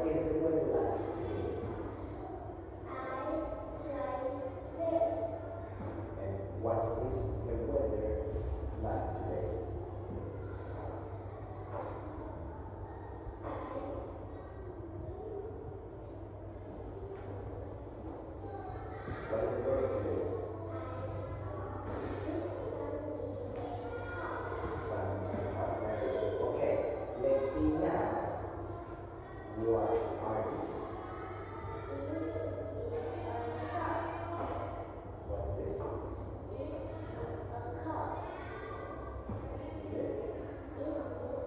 is the weather like today? I like this. And what is the weather like today? What is the weather today? It's sunny and hot. Sunny and hot. Very good. Okay, let's see now. What are these? This is a shirt. What's this? This is a coat. Yes. This is